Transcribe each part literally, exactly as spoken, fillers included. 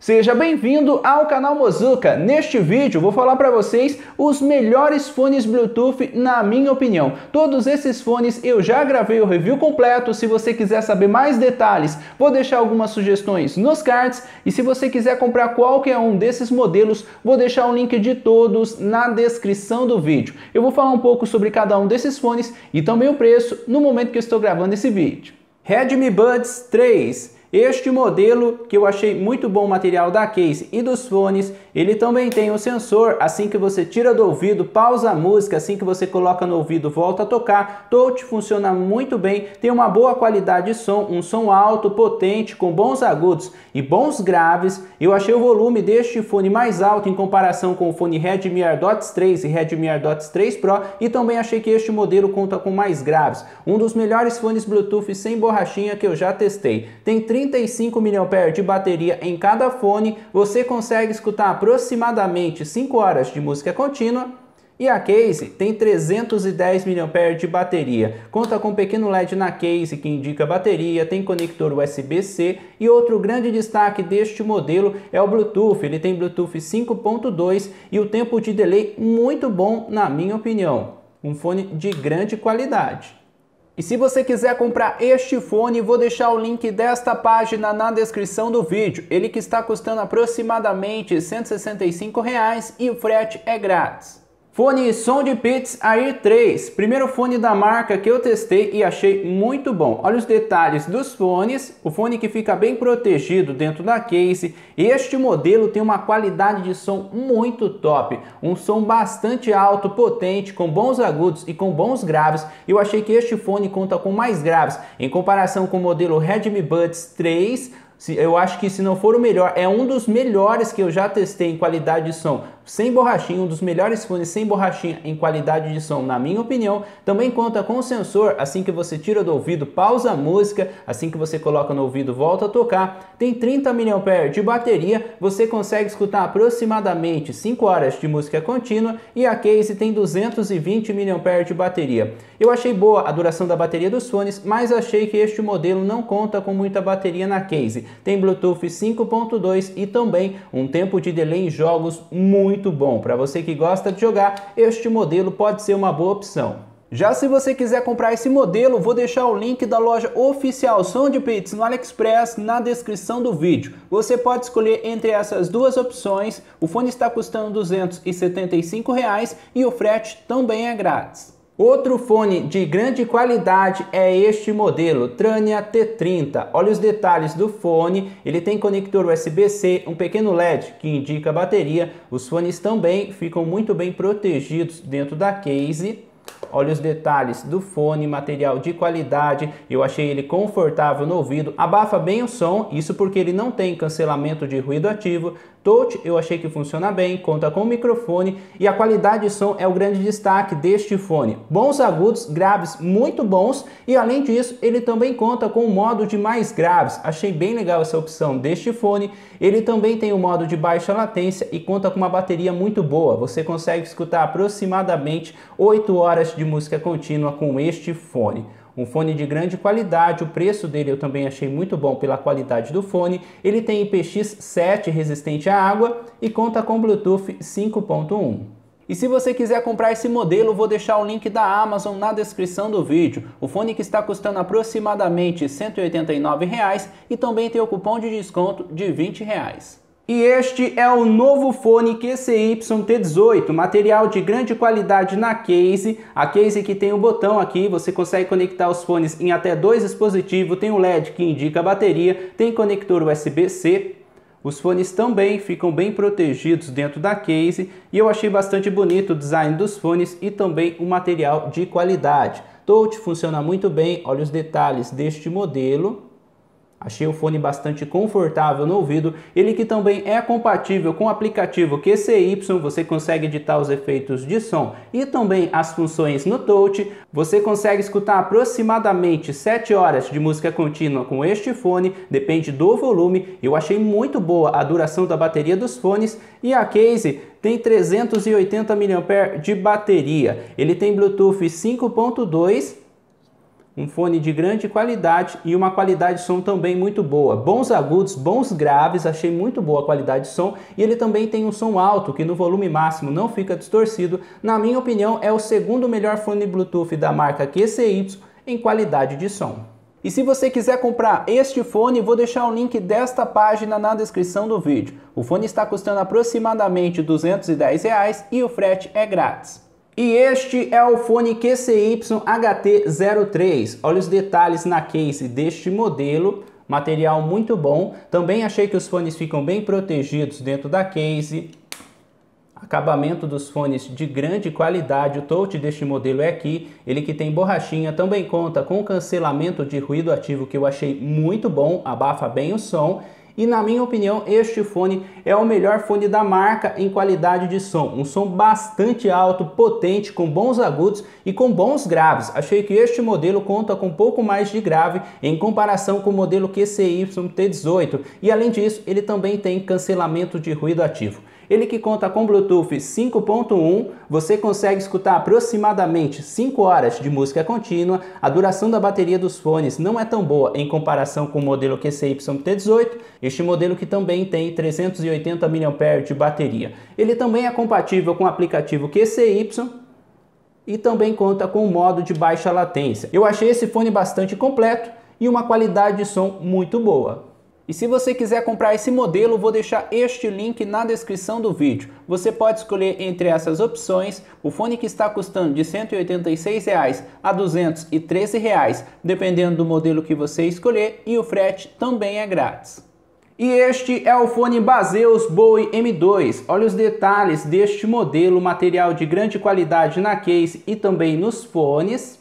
Seja bem-vindo ao canal Mozuka. Neste vídeo vou falar para vocês os melhores fones Bluetooth na minha opinião. Todos esses fones eu já gravei o review completo. Se você quiser saber mais detalhes, vou deixar algumas sugestões nos cards. E se você quiser comprar qualquer um desses modelos, vou deixar o link de todos na descrição do vídeo. Eu vou falar um pouco sobre cada um desses fones e também o preço no momento que eu estou gravando esse vídeo. Redmi Buds três. Este modelo, que eu achei muito bom o material da case e dos fones, ele também tem um sensor, assim que você tira do ouvido, pausa a música, assim que você coloca no ouvido, volta a tocar. Touch funciona muito bem, tem uma boa qualidade de som, um som alto, potente, com bons agudos e bons graves. Eu achei o volume deste fone mais alto em comparação com o fone Redmi AirDots três e Redmi AirDots três Pro, e também achei que este modelo conta com mais graves. Um dos melhores fones Bluetooth sem borrachinha que eu já testei. Tem trinta e cinco miliamperes-hora de bateria em cada fone, você consegue escutar aproximadamente cinco horas de música contínua, e a case tem trezentos e dez miliamperes-hora de bateria. Conta com um pequeno L E D na case que indica a bateria, tem conector U S B C, e outro grande destaque deste modelo é o Bluetooth. Ele tem Bluetooth cinco ponto dois e o tempo de delay muito bom na minha opinião. Um fone de grande qualidade. E se você quiser comprar este fone, vou deixar o link desta página na descrição do vídeo. Ele que está custando aproximadamente cento e sessenta e cinco reais e o frete é grátis. Fone Sound Beats Air três, primeiro fone da marca que eu testei e achei muito bom. Olha os detalhes dos fones, o fone que fica bem protegido dentro da case. Este modelo tem uma qualidade de som muito top, um som bastante alto, potente, com bons agudos e com bons graves. Eu achei que este fone conta com mais graves em comparação com o modelo Redmi Buds três. Eu acho que, se não for o melhor, é um dos melhores que eu já testei em qualidade de som sem borrachinha, um dos melhores fones sem borrachinha em qualidade de som, na minha opinião. Também conta com sensor, assim que você tira do ouvido, pausa a música, assim que você coloca no ouvido, volta a tocar. Tem trinta miliamperes-hora de bateria, você consegue escutar aproximadamente cinco horas de música contínua, e a case tem duzentos e vinte miliamperes-hora de bateria. Eu achei boa a duração da bateria dos fones, mas achei que este modelo não conta com muita bateria na case. Tem Bluetooth cinco ponto dois e também um tempo de delay em jogos muito muito bom. Para você que gosta de jogar, este modelo pode ser uma boa opção. Já se você quiser comprar esse modelo, vou deixar o link da loja oficial Sound Beats no AliExpress na descrição do vídeo. Você pode escolher entre essas duas opções. O fone está custando duzentos e setenta e cinco reais e o frete também é grátis. Outro fone de grande qualidade é este modelo, Trania T trinta. Olha os detalhes do fone, ele tem conector U S B C, um pequeno L E D que indica a bateria. Os fones também ficam muito bem protegidos dentro da case. Olha os detalhes do fone, material de qualidade, eu achei ele confortável no ouvido, abafa bem o som, isso porque ele não tem cancelamento de ruído ativo. Touch eu achei que funciona bem, conta com microfone, e a qualidade de som é o grande destaque deste fone. Bons agudos, graves muito bons, e além disso ele também conta com o modo de mais graves. Achei bem legal essa opção deste fone. Ele também tem o modo de baixa latência e conta com uma bateria muito boa. Você consegue escutar aproximadamente oito horas de música contínua com este fone. Um fone de grande qualidade, o preço dele eu também achei muito bom pela qualidade do fone. Ele tem I P X sete resistente à água e conta com Bluetooth cinco ponto um. E se você quiser comprar esse modelo, vou deixar o link da Amazon na descrição do vídeo. O fone que está custando aproximadamente cento e oitenta e nove reais e também tem o cupom de desconto de vinte reais. E este é o novo fone Q C Y T dezoito, material de grande qualidade na case. A case que tem o botão aqui, você consegue conectar os fones em até dois dispositivos, tem o L E D que indica a bateria, tem conector U S B C. Os fones também ficam bem protegidos dentro da case e eu achei bastante bonito o design dos fones e também o material de qualidade. Touch funciona muito bem, olha os detalhes deste modelo. Achei o fone bastante confortável no ouvido, ele que também é compatível com o aplicativo Q C Y, você consegue editar os efeitos de som e também as funções no touch. Você consegue escutar aproximadamente sete horas de música contínua com este fone, depende do volume. Eu achei muito boa a duração da bateria dos fones e a case tem trezentos e oitenta miliamperes-hora de bateria. Ele tem Bluetooth cinco ponto dois. Um fone de grande qualidade e uma qualidade de som também muito boa. Bons agudos, bons graves, achei muito boa a qualidade de som. E ele também tem um som alto, que no volume máximo não fica distorcido. Na minha opinião, é o segundo melhor fone Bluetooth da marca Q C Y em qualidade de som. E se você quiser comprar este fone, vou deixar o link desta página na descrição do vídeo. O fone está custando aproximadamente duzentos e dez reais e o frete é grátis. E este é o fone Q C Y H T zero três. Olha os detalhes na case deste modelo, material muito bom. Também achei que os fones ficam bem protegidos dentro da case. Acabamento dos fones de grande qualidade, o touch deste modelo é aqui, ele que tem borrachinha, também conta com cancelamento de ruído ativo que eu achei muito bom, abafa bem o som. E na minha opinião, este fone é o melhor fone da marca em qualidade de som. Um som bastante alto, potente, com bons agudos e com bons graves. Achei que este modelo conta com um pouco mais de grave em comparação com o modelo Q C Y T dezoito. E além disso, ele também tem cancelamento de ruído ativo. Ele que conta com Bluetooth cinco ponto um, você consegue escutar aproximadamente cinco horas de música contínua. A duração da bateria dos fones não é tão boa em comparação com o modelo Q C Y T dezoito, este modelo que também tem trezentos e oitenta miliampères-hora de bateria. Ele também é compatível com o aplicativo Q C Y e também conta com o modo de baixa latência. Eu achei esse fone bastante completo e uma qualidade de som muito boa. E se você quiser comprar esse modelo, vou deixar este link na descrição do vídeo. Você pode escolher entre essas opções, o fone que está custando de cento e oitenta e seis reais a duzentos e treze reais, dependendo do modelo que você escolher, e o frete também é grátis. E este é o fone Baseus Bowie M dois. Olha os detalhes deste modelo, material de grande qualidade na case e também nos fones.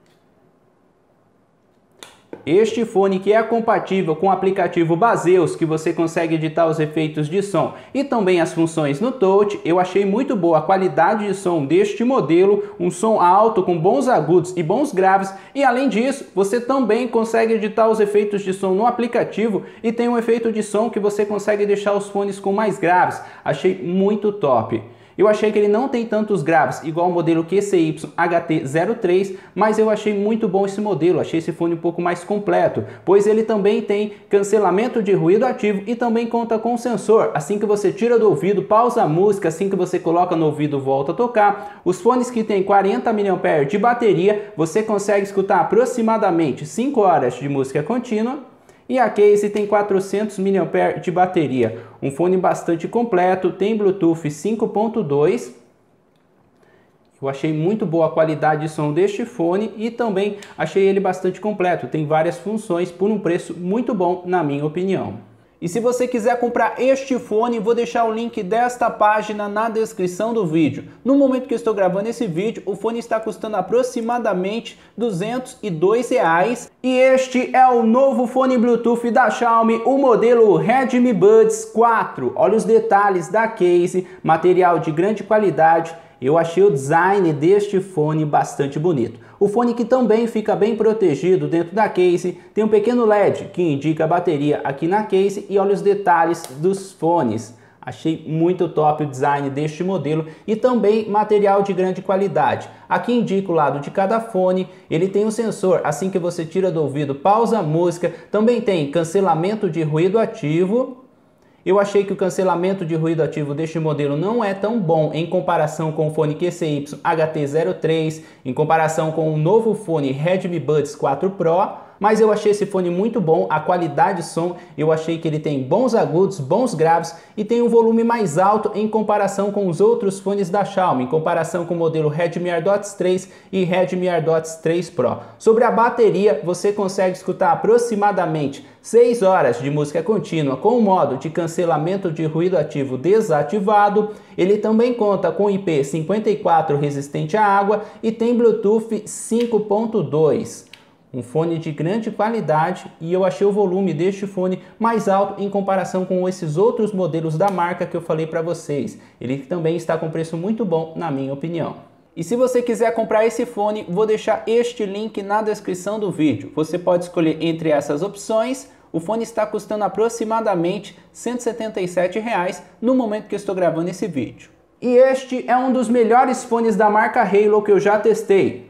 Este fone que é compatível com o aplicativo Baseus, que você consegue editar os efeitos de som e também as funções no touch. Eu achei muito boa a qualidade de som deste modelo, um som alto com bons agudos e bons graves, e além disso, você também consegue editar os efeitos de som no aplicativo e tem um efeito de som que você consegue deixar os fones com mais graves. Achei muito top. Eu achei que ele não tem tantos graves, igual o modelo Q C Y H T zero três, mas eu achei muito bom esse modelo, achei esse fone um pouco mais completo, pois ele também tem cancelamento de ruído ativo e também conta com sensor. Assim que você tira do ouvido, pausa a música, assim que você coloca no ouvido, volta a tocar. Os fones que tem quarenta miliampères-hora de bateria, você consegue escutar aproximadamente cinco horas de música contínua. E a case tem quatrocentos miliampères-hora de bateria, um fone bastante completo, tem Bluetooth cinco ponto dois. Eu achei muito boa a qualidade de som deste fone e também achei ele bastante completo, tem várias funções por um preço muito bom na minha opinião. E se você quiser comprar este fone, vou deixar o link desta página na descrição do vídeo. No momento que eu estou gravando esse vídeo, o fone está custando aproximadamente duzentos e dois reais. E este é o novo fone Bluetooth da Xiaomi, o modelo Redmi Buds quatro. Olha os detalhes da case, material de grande qualidade. Eu achei o design deste fone bastante bonito. O fone que também fica bem protegido dentro da case, tem um pequeno L E D que indica a bateria aqui na case e olha os detalhes dos fones. Achei muito top o design deste modelo e também material de grande qualidade. Aqui indica o lado de cada fone, ele tem um sensor, assim que você tira do ouvido, pausa a música, também tem cancelamento de ruído ativo. Eu achei que o cancelamento de ruído ativo deste modelo não é tão bom em comparação com o fone Q C Y H T zero três, em comparação com o novo fone Redmi Buds quatro Pro, mas eu achei esse fone muito bom, a qualidade de som, eu achei que ele tem bons agudos, bons graves e tem um volume mais alto em comparação com os outros fones da Xiaomi, em comparação com o modelo Redmi AirDots três e Redmi AirDots três Pro. Sobre a bateria, você consegue escutar aproximadamente seis horas de música contínua com o modo de cancelamento de ruído ativo desativado. Ele também conta com I P cinquenta e quatro resistente à água e tem Bluetooth cinco ponto dois. Um fone de grande qualidade e eu achei o volume deste fone mais alto em comparação com esses outros modelos da marca que eu falei para vocês. Ele também está com preço muito bom, na minha opinião. E se você quiser comprar esse fone, vou deixar este link na descrição do vídeo. Você pode escolher entre essas opções. O fone está custando aproximadamente cento e setenta e sete reais no momento que eu estou gravando esse vídeo. E este é um dos melhores fones da marca Halo que eu já testei.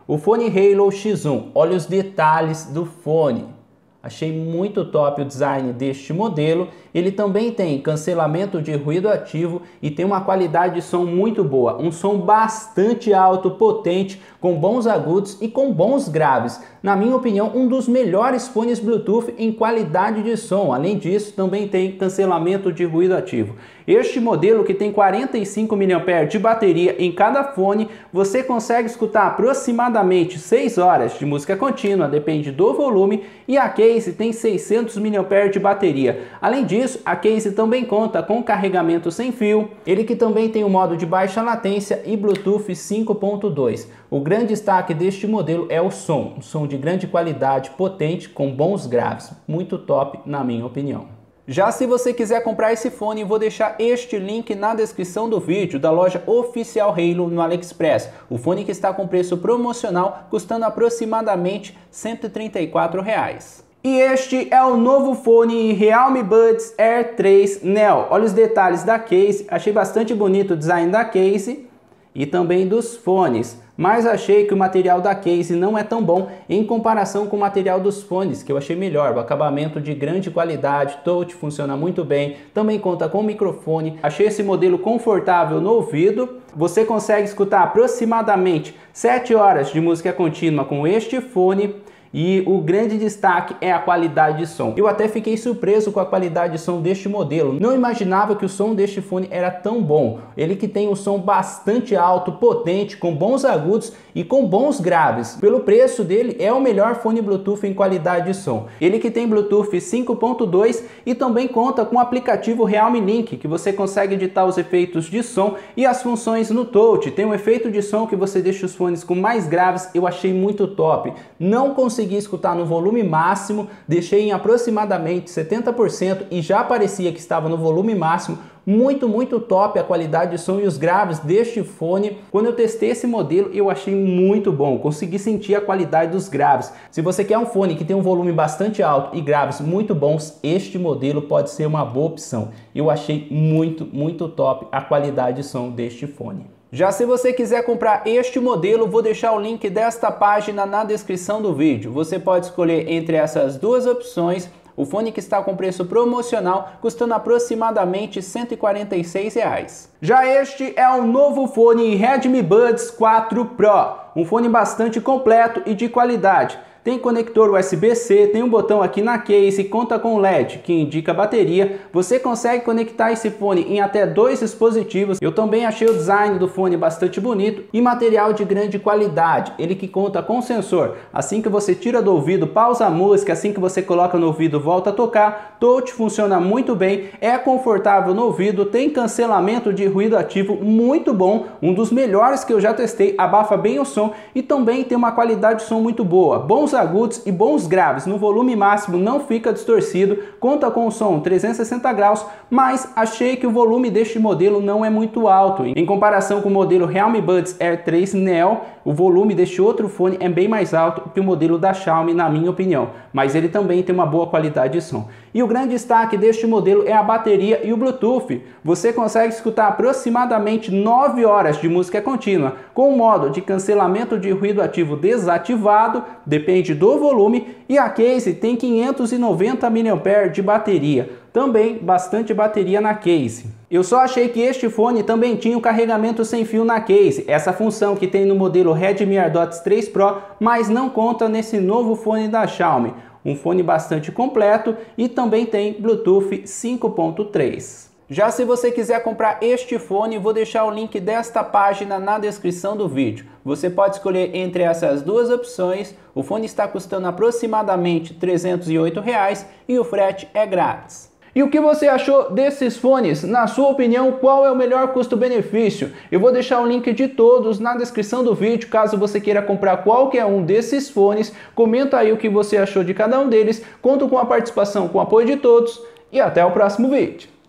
o fone Halo X um. Olha os detalhes do fone. Achei muito top o design deste modelo. Ele também tem cancelamento de ruído ativo e tem uma qualidade de som muito boa. Um som bastante alto, potente, com bons agudos e com bons graves. Na minha opinião, um dos melhores fones Bluetooth em qualidade de som. Além disso, também tem cancelamento de ruído ativo. Este modelo, que tem quarenta e cinco miliamperes-hora de bateria em cada fone, você consegue escutar aproximadamente seis horas de música contínua, depende do volume, e a case tem seiscentos miliamperes-hora de bateria. Além disso, a case também conta com carregamento sem fio, ele que também tem o modo de baixa latência e Bluetooth cinco ponto dois. O grande destaque deste modelo é o som, um som de grande qualidade, potente, com bons graves, muito top na minha opinião. Já se você quiser comprar esse fone, vou deixar este link na descrição do vídeo da loja oficial Halo no AliExpress. O fone que está com preço promocional, custando aproximadamente cento e trinta e quatro reais. E este é o novo fone Realme Buds Air três Neo. Olha os detalhes da case, achei bastante bonito o design da case e também dos fones. Mas achei que o material da case não é tão bom em comparação com o material dos fones, que eu achei melhor. O acabamento de grande qualidade, touch funciona muito bem, também conta com microfone. Achei esse modelo confortável no ouvido. Você consegue escutar aproximadamente sete horas de música contínua com este fone. E o grande destaque é a qualidade de som. Eu até fiquei surpreso com a qualidade de som deste modelo. Não imaginava que o som deste fone era tão bom. Ele que tem um som bastante alto, potente, com bons agudos e com bons graves. Pelo preço dele, é o melhor fone Bluetooth em qualidade de som. Ele que tem Bluetooth cinco ponto dois e também conta com o aplicativo Realme Link, que você consegue editar os efeitos de som e as funções no touch. Tem um efeito de som que você deixa os fones com mais graves, eu achei muito top. Não consegui Consegui escutar no volume máximo, deixei em aproximadamente setenta por cento e já parecia que estava no volume máximo. Muito, muito top a qualidade de som e os graves deste fone. Quando eu testei esse modelo, eu achei muito bom, consegui sentir a qualidade dos graves. Se você quer um fone que tem um volume bastante alto e graves muito bons, este modelo pode ser uma boa opção. Eu achei muito, muito top a qualidade de som deste fone. Já se você quiser comprar este modelo, vou deixar o link desta página na descrição do vídeo. Você pode escolher entre essas duas opções. O fone que está com preço promocional, custando aproximadamente cento e quarenta e seis reais. Já este é um novo fone Redmi Buds quatro Pro, um fone bastante completo e de qualidade. Tem conector U S B C, tem um botão aqui na case, conta com L E D que indica a bateria. Você consegue conectar esse fone em até dois dispositivos. Eu também achei o design do fone bastante bonito e material de grande qualidade. Ele que conta com sensor. Assim que você tira do ouvido, pausa a música. Assim que você coloca no ouvido, volta a tocar. Touch funciona muito bem, é confortável no ouvido, tem cancelamento de ruído ativo muito bom. Um dos melhores que eu já testei, abafa bem o som e também tem uma qualidade de som muito boa. Bons agudos e bons graves, no volume máximo não fica distorcido, conta com o som trezentos e sessenta graus, mas achei que o volume deste modelo não é muito alto. Em comparação com o modelo Realme Buds Air três Neo, o volume deste outro fone é bem mais alto que o modelo da Xiaomi, na minha opinião, mas ele também tem uma boa qualidade de som. E o grande destaque deste modelo é a bateria e o Bluetooth. Você consegue escutar aproximadamente nove horas de música contínua, com o modo de cancelamento de ruído ativo desativado, depende do volume, e a case tem quinhentos e noventa miliamperes-hora de bateria. Também bastante bateria na case. Eu só achei que este fone também tinha o carregamento sem fio na case, essa função que tem no modelo Redmi AirDots três Pro, mas não conta nesse novo fone da Xiaomi. Um fone bastante completo e também tem Bluetooth cinco ponto três. Já se você quiser comprar este fone, vou deixar o link desta página na descrição do vídeo. Você pode escolher entre essas duas opções. O fone está custando aproximadamente trezentos e oito reais e o frete é grátis. E o que você achou desses fones? Na sua opinião, qual é o melhor custo-benefício? Eu vou deixar o link de todos na descrição do vídeo, caso você queira comprar qualquer um desses fones. Comenta aí o que você achou de cada um deles. Conto com a participação, com o apoio de todos e até o próximo vídeo.